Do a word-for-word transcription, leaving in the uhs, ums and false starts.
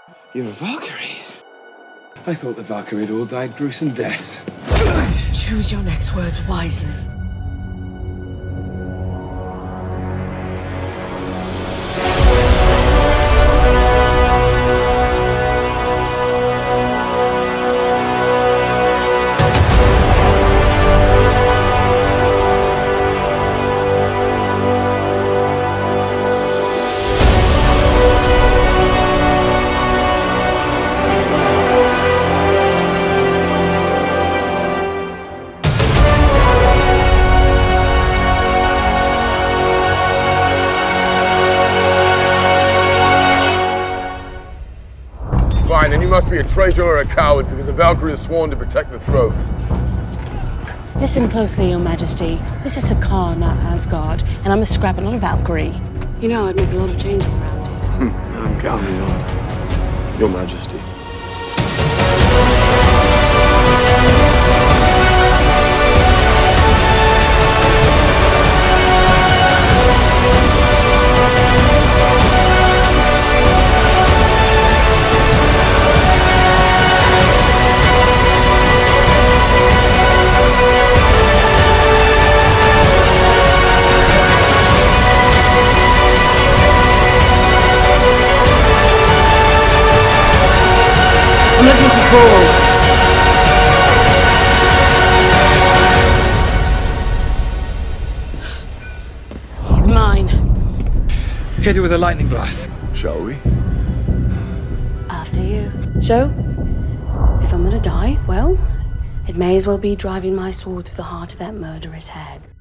You're a Valkyrie. I thought the Valkyrie had all died gruesome deaths. Choose your next words wisely. Fine, then you must be a traitor or a coward because the Valkyrie has sworn to protect the throne. Listen closely, Your Majesty. This is Sakaar, not Asgard, and I'm a scrapper, not a Valkyrie. You know, I'd make a lot of changes around here. Hmm, I'm counting on Your Majesty. I'm looking for Paul. He's mine. Hit it with a lightning blast. Shall we? After you. So, if I'm gonna die, well, it may as well be driving my sword through the heart of that murderous head.